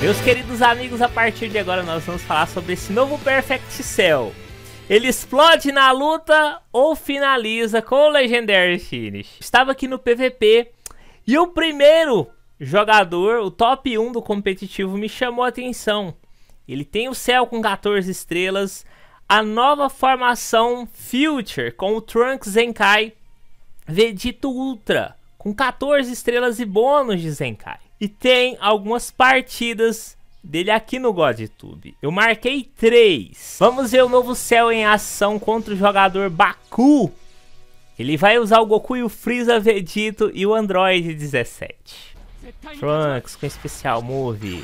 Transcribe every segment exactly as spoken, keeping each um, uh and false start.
Meus queridos amigos, a partir de agora nós vamos falar sobre esse novo Perfect Cell. Ele explode na luta ou finaliza com o Legendary Finish. Estava aqui no P V P e o primeiro jogador, o top um do competitivo, me chamou a atenção. Ele tem o Cell com quatorze estrelas, a nova formação Future com o Trunks, Zenkai, Vegito Ultra com quatorze estrelas e bônus de Zenkai. E tem algumas partidas dele aqui no GodTube. Eu marquei três. Vamos ver o novo Cell em ação contra o jogador Baku. Ele vai usar o Goku e o Freeza, Vegito e o Android dezessete. Trunks com especial move.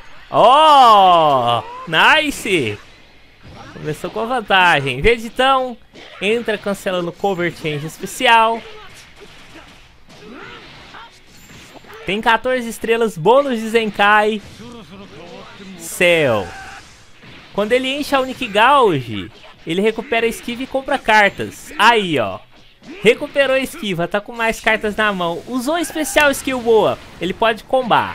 Oh! Nice! Começou com a vantagem. Vegetão entra cancelando cover change especial. Tem quatorze estrelas, bônus de Zenkai. Cell. Quando ele enche a Unique Gauge, ele recupera a esquiva e compra cartas. Aí, ó. Recuperou a esquiva, tá com mais cartas na mão. Usou especial skill boa. Ele pode combar.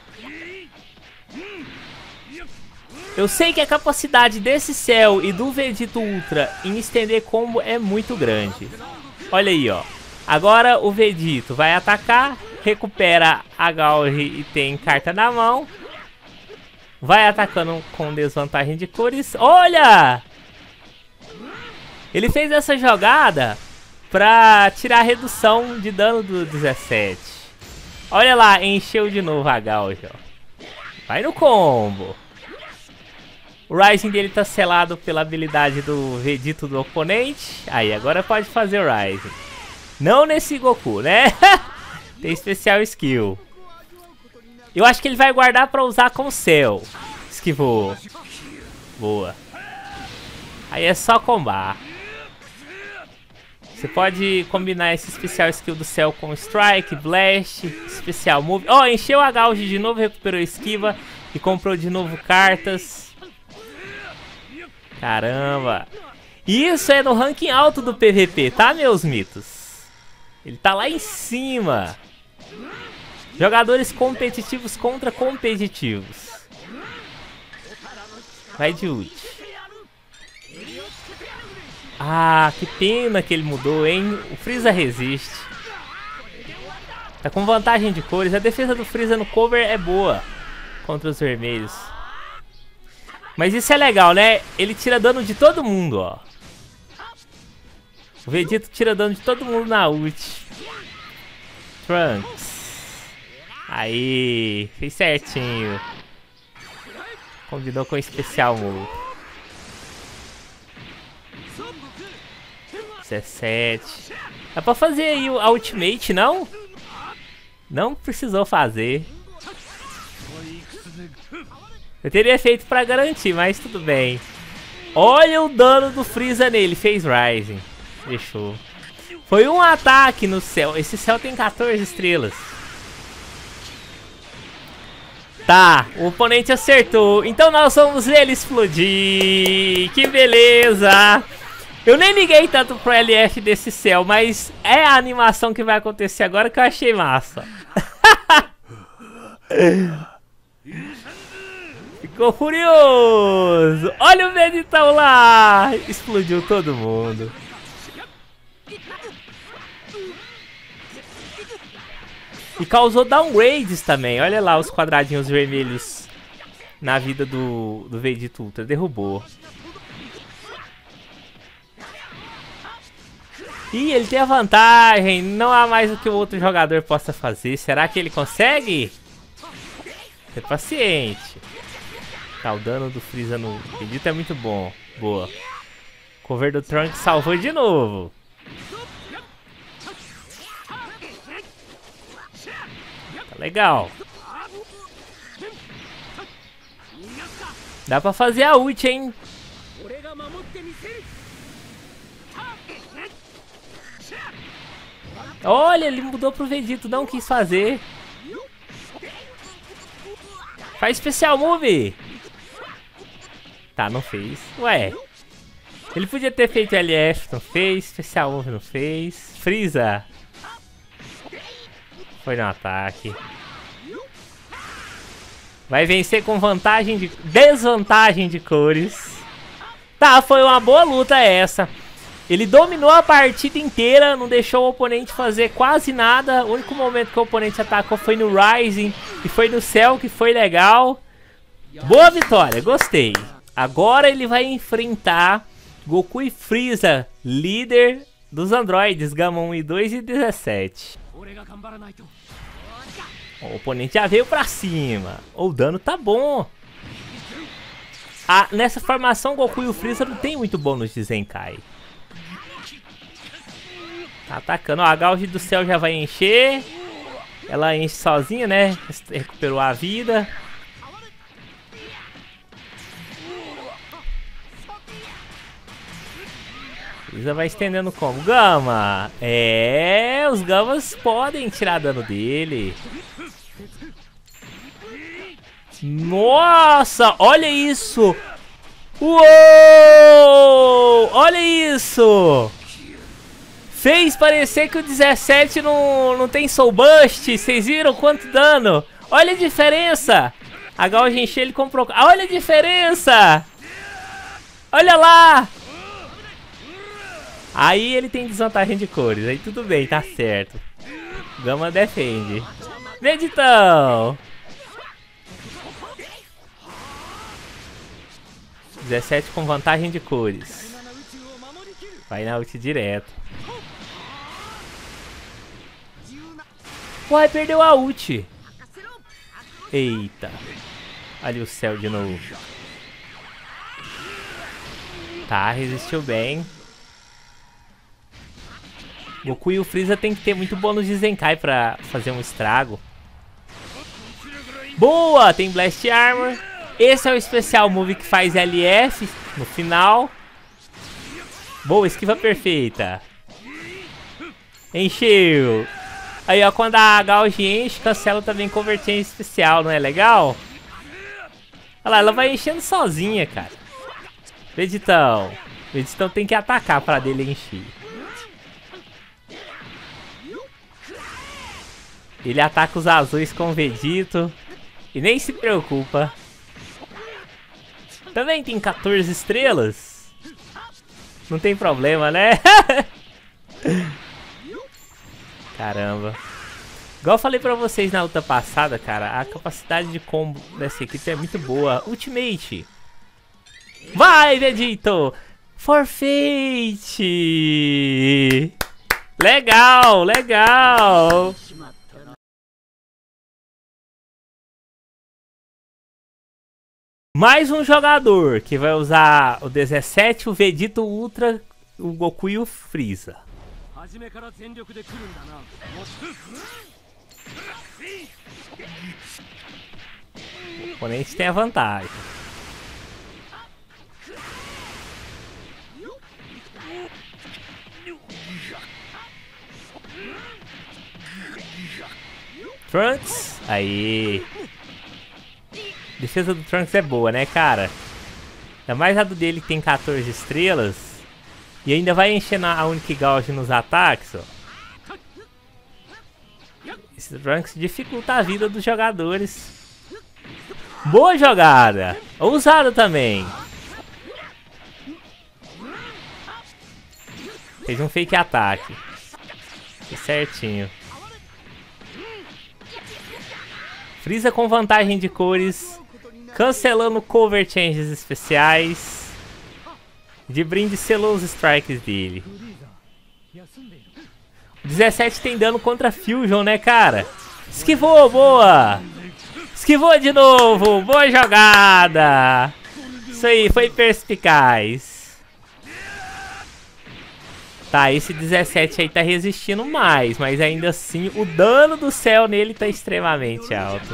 Eu sei que a capacidade desse Cell e do Vegito Ultra em estender combo é muito grande. Olha aí, ó. Agora o Vegito vai atacar, recupera a Gauge e tem carta na mão. Vai atacando com desvantagem de cores. Olha! Ele fez essa jogada pra tirar a redução de dano do dezessete. Olha lá, encheu de novo a Gauge, ó. Vai no combo. O Rising dele tá selado pela habilidade do Vegito do oponente. Aí, agora pode fazer o Rising. Não nesse Goku, né? Tem especial skill. Eu acho que ele vai guardar pra usar com o Cell. Esquivou. Boa. Aí é só combar. Você pode combinar esse especial skill do Cell com Strike, Blast, especial Move. Ó, oh, encheu a Gauge de novo, recuperou a esquiva e comprou de novo cartas. Caramba. Isso é no ranking alto do P V P, tá, meus mitos? Ele tá lá em cima. Jogadores competitivos contra competitivos. Vai de ult. Ah, que pena que ele mudou, hein? O Freeza resiste. Tá com vantagem de cores. A defesa do Freeza no cover é boa contra os vermelhos. Mas isso é legal, né? Ele tira dano de todo mundo, ó. O Vegito tira dano de todo mundo na ult. Trunks. Aí, fez certinho. Combinou com especial move. dezessete. Dá pra fazer aí a ultimate, não? Não precisou fazer. Eu teria feito pra garantir, mas tudo bem. Olha o dano do Freeza nele. Fez Rising. Fechou. Foi um ataque no Cell. Esse Cell tem quatorze estrelas. Tá, o oponente acertou. Então nós vamos ver ele explodir. Que beleza. Eu nem liguei tanto pro L F desse Cell, mas é a animação que vai acontecer agora que eu achei massa. Ficou furioso. Olha o Vegetão lá. Explodiu todo mundo. E causou downgrades também. Olha lá os quadradinhos vermelhos na vida do, do Vegito Ultra. Derrubou. E ele tem a vantagem. Não há mais o que o outro jogador possa fazer. Será que ele consegue? Ser paciente. Tá, o dano do Freeza no Vegito é muito bom. Boa. Cover do Trunks salvou de novo. Tá legal. Dá pra fazer a ult, hein? Olha, ele mudou pro Vegito, não quis fazer. Faz especial move. Tá, não fez. Ué. Ele podia ter feito L F, não fez. Especial move, não fez. Freeza. Foi no ataque. Vai vencer com vantagem de... desvantagem de cores. Tá, foi uma boa luta essa. Ele dominou a partida inteira, não deixou o oponente fazer quase nada. O único momento que o oponente atacou foi no Rising e foi no Cell, que foi legal. Boa vitória, gostei. Agora ele vai enfrentar Goku e Freeza, líder dos androides, Gama um e dois e dezessete. O oponente já veio pra cima. O dano tá bom. Ah, nessa formação, Goku e o Freeza não tem muito bônus de Zenkai. Tá atacando. Ó, a Gauge do céu já vai encher. Ela enche sozinha, né? Recuperou a vida. Freeza vai estendendo como? Gama! É, os Gamas podem tirar dano dele. Nossa, olha isso! Uou! Olha isso! Fez parecer que o dezessete não, não tem Soul Burst. Vocês viram quanto dano? Olha a diferença! A Gauge encheu, ele comprou... Olha a diferença! Olha lá! Aí ele tem desvantagem de cores. Aí tudo bem, tá certo. Gama defende. Meditão! dezessete com vantagem de cores. Vai na ult direto. Uai, perdeu a ult. Eita. Ali o céu de novo. Tá, resistiu bem. Goku e o Freeza tem que ter muito bônus de Zenkai pra fazer um estrago. Boa! Tem Blast Armor. Esse é o especial move que faz L F no final. Boa, esquiva perfeita. Encheu. Aí, ó, quando a Gauge enche, cancela também converter em especial, não é legal? Olha lá, ela vai enchendo sozinha, cara. Vegitão. Vegitão tem que atacar pra dele encher. Ele ataca os azuis com o Vegito e nem se preocupa. Também tem quatorze estrelas. Não tem problema, né? Caramba. Igual eu falei pra vocês na luta passada, cara, a capacidade de combo dessa equipe é muito boa. Ultimate. Vai, Vegito! For Fate! Legal, legal! Mais um jogador que vai usar o dezessete, o Vegito Ultra, o Goku e o Freeza. O oponente tem a vantagem. Trunks, aí. Defesa do Trunks é boa, né, cara? Ainda mais a do dele que tem quatorze estrelas. E ainda vai enchendo a Unique Gauge nos ataques, ó. Esse Trunks dificulta a vida dos jogadores. Boa jogada! Ousado também. Fez um fake ataque. Fez certinho. Freeza com vantagem de cores. Cancelando cover changes especiais. De brinde selou os strikes dele. O dezessete tem dano contra Fusion, né, cara? Esquivou, boa! Esquivou de novo, boa jogada! Isso aí, foi perspicaz. Tá, esse dezessete aí tá resistindo mais, mas ainda assim o dano do céu nele tá extremamente alto.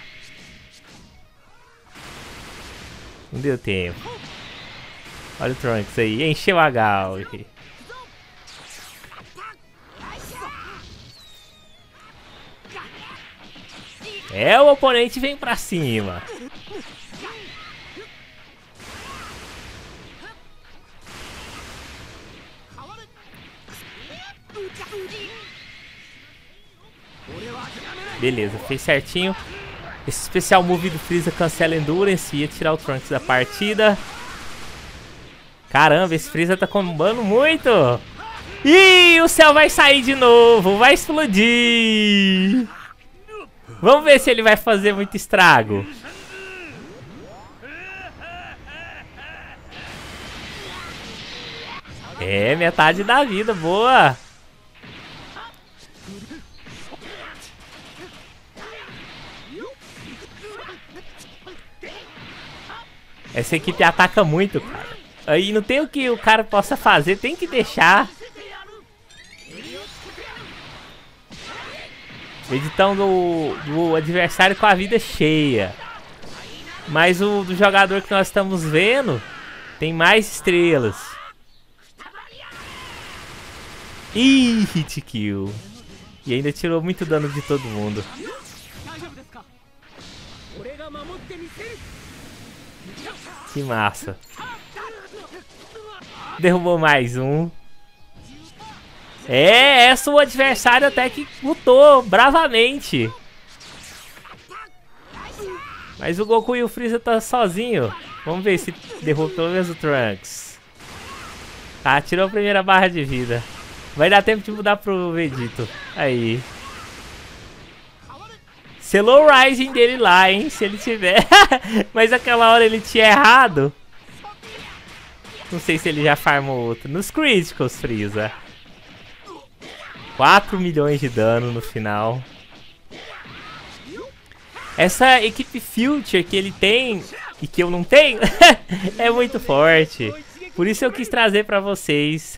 Não deu tempo. Olha o Trunks aí, encheu a Gauge. É, o oponente vem pra cima. Beleza, fez certinho. Esse especial move do Freeza cancela Endurance e ia tirar o Trunks da partida. Caramba, esse Freeza tá combando muito. Ih, o céu vai sair de novo, vai explodir. Vamos ver se ele vai fazer muito estrago. É, metade da vida, boa. Essa equipe ataca muito, cara. Aí não tem o que o cara possa fazer, tem que deixar. Editão do, do adversário com a vida cheia. Mas o do jogador que nós estamos vendo tem mais estrelas. Ih, hit kill. E ainda tirou muito dano de todo mundo. Que massa. Derrubou mais um. É, essa o adversário até que lutou bravamente. Mas o Goku e o Freeza tá sozinho. Vamos ver se derruba pelo menos o Trunks. Tá, tirou a primeira barra de vida. Vai dar tempo de mudar pro Vegito. Aí. Selou o Rising dele lá, hein? Se ele tiver. Mas aquela hora ele tinha errado. Não sei se ele já farmou outro. Nos Criticals, Freeza. quatro milhões de dano no final. Essa equipe Future que ele tem e que eu não tenho é muito forte. Por isso eu quis trazer pra vocês.